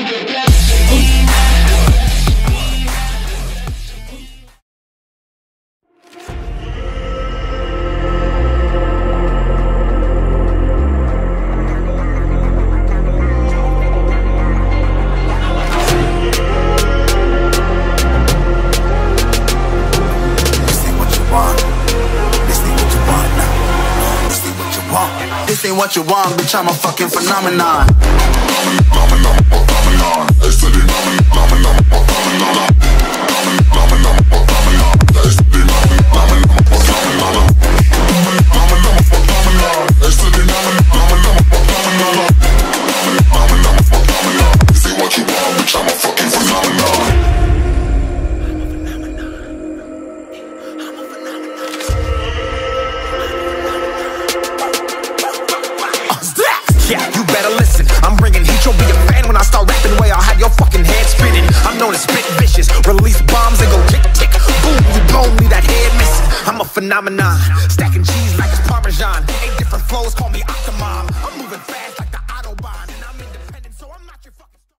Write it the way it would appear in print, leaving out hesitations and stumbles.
This ain't what you want, bitch, I'm a fucking phenomenon. Yeah, you better listen. I'm bringing heat, you'll be a fan when I start rapping. Way I'll have your fucking head spinning. I'm known as spit vicious, release bombs and go tick tick. Boom, you blown me that head missing. I'm a phenomenon, stacking cheese like it's Parmesan. 8 different flows, call me Octomom. I'm moving fast.